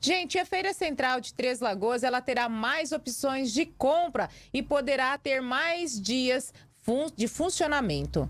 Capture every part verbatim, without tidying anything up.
Gente, a Feira Central de Três Lagoas, ela terá mais opções de compra e poderá ter mais dias de funcionamento.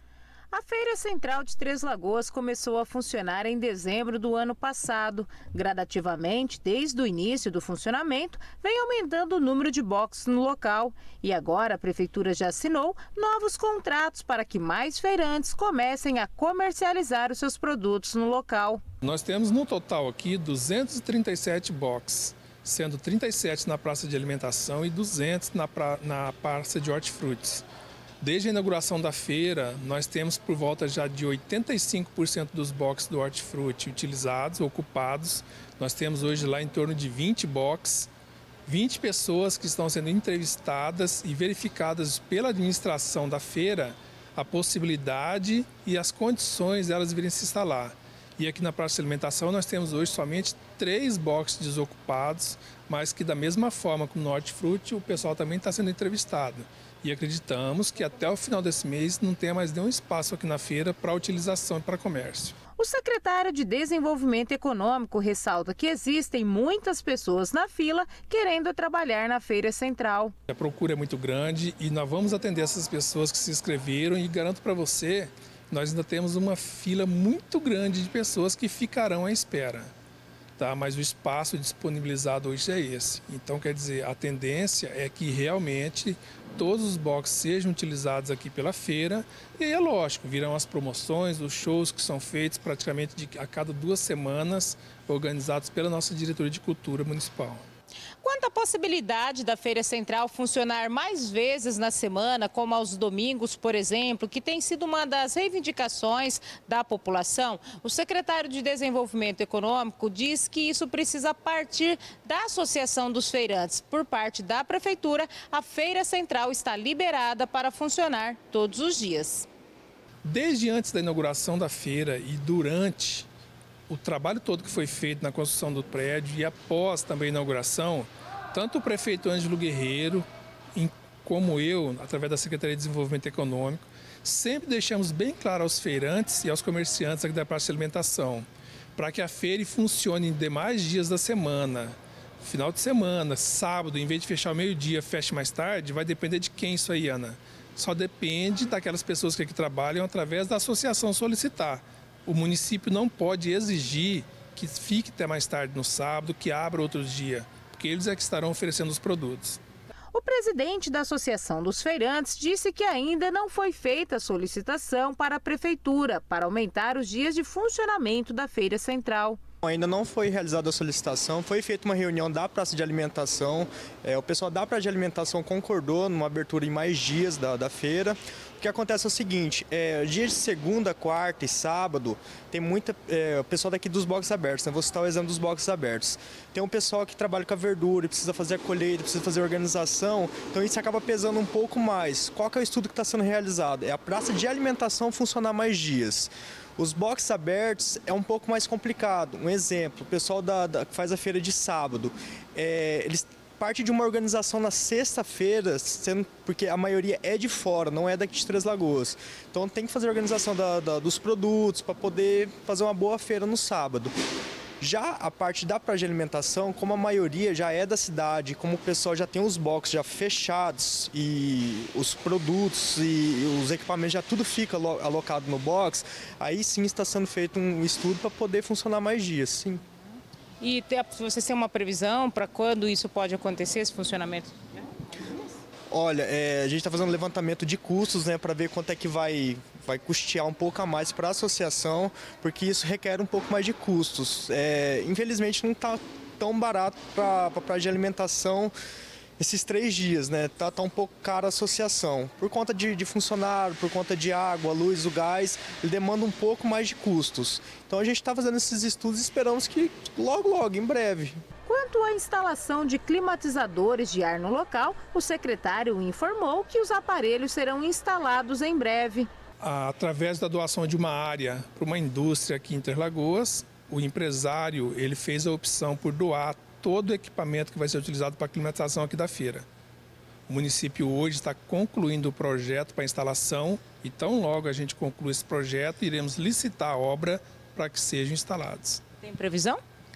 A Feira Central de Três Lagoas começou a funcionar em dezembro do ano passado. Gradativamente, desde o início do funcionamento, vem aumentando o número de boxes no local. E agora a Prefeitura já assinou novos contratos para que mais feirantes comecem a comercializar os seus produtos no local. Nós temos no total aqui duzentos e trinta e sete boxes, sendo trinta e sete na praça de alimentação e duzentos na, pra... na praça de hortifrutis. Desde a inauguração da feira, nós temos por volta já de oitenta e cinco por cento dos boxes do hortifruti utilizados, ocupados. Nós temos hoje lá em torno de vinte boxes, vinte pessoas que estão sendo entrevistadas e verificadas pela administração da feira a possibilidade e as condições delas virem se instalar. E aqui na praça de alimentação nós temos hoje somente três boxes desocupados, mas que da mesma forma como no hortifruti, o pessoal também está sendo entrevistado. E acreditamos que até o final desse mês não tenha mais nenhum espaço aqui na feira para utilização e para comércio. O secretário de Desenvolvimento Econômico ressalta que existem muitas pessoas na fila querendo trabalhar na Feira Central. A procura é muito grande e nós vamos atender essas pessoas que se inscreveram e garanto para você, nós ainda temos uma fila muito grande de pessoas que ficarão à espera. Tá, mas o espaço disponibilizado hoje é esse. Então, quer dizer, a tendência é que realmente todos os boxes sejam utilizados aqui pela feira. E aí é lógico, virão as promoções, os shows que são feitos praticamente de, a cada duas semanas, organizados pela nossa Diretoria de Cultura Municipal. Quanto à possibilidade da Feira Central funcionar mais vezes na semana, como aos domingos, por exemplo, que tem sido uma das reivindicações da população, o secretário de Desenvolvimento Econômico diz que isso precisa partir da Associação dos Feirantes. Por parte da Prefeitura, a Feira Central está liberada para funcionar todos os dias. Desde antes da inauguração da feira e durante o trabalho todo que foi feito na construção do prédio e após também a inauguração, tanto o prefeito Ângelo Guerreiro, como eu, através da Secretaria de Desenvolvimento Econômico, sempre deixamos bem claro aos feirantes e aos comerciantes aqui da praça de alimentação, para que a feira funcione em demais dias da semana. Final de semana, sábado, em vez de fechar ao meio-dia, feche mais tarde, vai depender de quem isso aí, Ana? Só depende daquelas pessoas que aqui trabalham através da associação solicitar. O município não pode exigir que fique até mais tarde no sábado, que abra outros dias, porque eles é que estarão oferecendo os produtos. O presidente da Associação dos Feirantes disse que ainda não foi feita a solicitação para a Prefeitura para aumentar os dias de funcionamento da Feira Central. Ainda não foi realizada a solicitação, foi feita uma reunião da praça de alimentação, é, o pessoal da praça de alimentação concordou numa abertura em mais dias da, da feira. O que acontece é o seguinte, é, dias de segunda, quarta e sábado, tem muita, é, o pessoal daqui dos boxes abertos, né? Vou citar o exemplo dos boxes abertos. Tem um pessoal que trabalha com a verdura, precisa fazer a colheita, precisa fazer a organização, então isso acaba pesando um pouco mais. Qual que é o estudo que está sendo realizado? É a praça de alimentação funcionar mais dias. Os boxes abertos é um pouco mais complicado. Um exemplo, o pessoal da, da, que faz a feira de sábado, é, eles partem de uma organização na sexta-feira, sendo porque a maioria é de fora, não é daqui de Três Lagoas. Então tem que fazer a organização da, da, dos produtos para poder fazer uma boa feira no sábado. Já a parte da praça de alimentação, como a maioria já é da cidade, como o pessoal já tem os boxes já fechados e os produtos e os equipamentos já tudo fica alocado no box, aí sim está sendo feito um estudo para poder funcionar mais dias, sim. E você tem uma previsão para quando isso pode acontecer, esse funcionamento? Olha, é, a gente está fazendo um levantamento de custos, né, para ver quanto é que vai, vai custear um pouco a mais para a associação, porque isso requer um pouco mais de custos. É, infelizmente não está tão barato para a praça de alimentação esses três dias, né? Tá, tá um pouco caro a associação. Por conta de, de funcionário, por conta de água, luz, o gás, ele demanda um pouco mais de custos. Então a gente está fazendo esses estudos e esperamos que logo, logo, em breve. Quanto à instalação de climatizadores de ar no local, o secretário informou que os aparelhos serão instalados em breve. Através da doação de uma área para uma indústria aqui em Três Lagoas, o empresário ele fez a opção por doar todo o equipamento que vai ser utilizado para a climatização aqui da feira. O município hoje está concluindo o projeto para instalação e tão logo a gente conclui esse projeto, iremos licitar a obra para que sejam instalados. Tem previsão?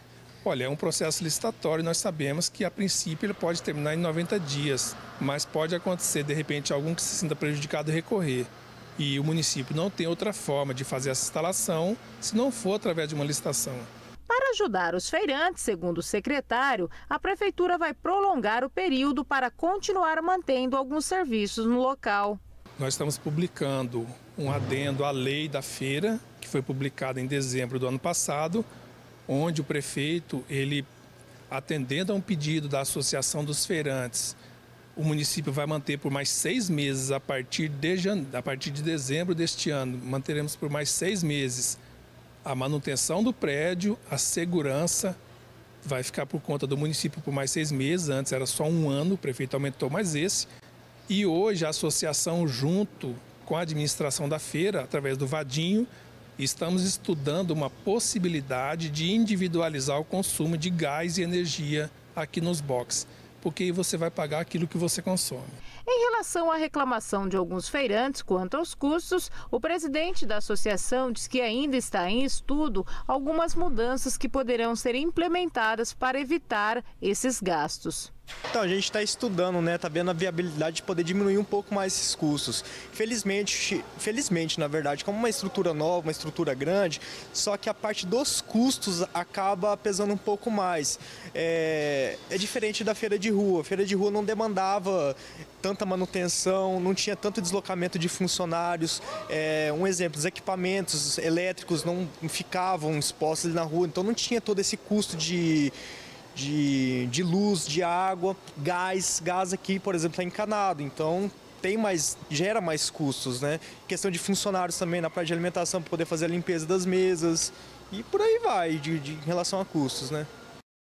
Olha, é um processo licitatório, nós sabemos que a princípio ele pode terminar em noventa dias, mas pode acontecer de repente algum que se sinta prejudicado recorrer. E o município não tem outra forma de fazer essa instalação se não for através de uma licitação. Para ajudar os feirantes, segundo o secretário, a prefeitura vai prolongar o período para continuar mantendo alguns serviços no local. Nós estamos publicando um adendo à lei da feira, que foi publicada em dezembro do ano passado, onde o prefeito, ele, atendendo a um pedido da Associação dos Feirantes, o município vai manter por mais seis meses, a partir de, a partir de dezembro deste ano, manteremos por mais seis meses a manutenção do prédio, a segurança, vai ficar por conta do município por mais seis meses, antes era só um ano, o prefeito aumentou mais esse. E hoje a associação, junto com a administração da feira, através do Vadinho, estamos estudando uma possibilidade de individualizar o consumo de gás e energia aqui nos boxes, porque aí você vai pagar aquilo que você consome. Em relação à reclamação de alguns feirantes quanto aos custos, o presidente da associação diz que ainda está em estudo algumas mudanças que poderão ser implementadas para evitar esses gastos. Então, a gente está estudando, né? Está vendo a viabilidade de poder diminuir um pouco mais esses custos. Felizmente, felizmente, na verdade, como uma estrutura nova, uma estrutura grande, só que a parte dos custos acaba pesando um pouco mais. É, é diferente da feira de rua. A feira de rua não demandava tanta manutenção, não tinha tanto deslocamento de funcionários. É, um exemplo, os equipamentos elétricos não ficavam expostos ali na rua, então não tinha todo esse custo de... De, de luz, de água, gás. Gás aqui, por exemplo, está encanado, então tem mais, gera mais custos, né? Questão de funcionários também na parte de alimentação para poder fazer a limpeza das mesas e por aí vai, de, de, em relação a custos, né?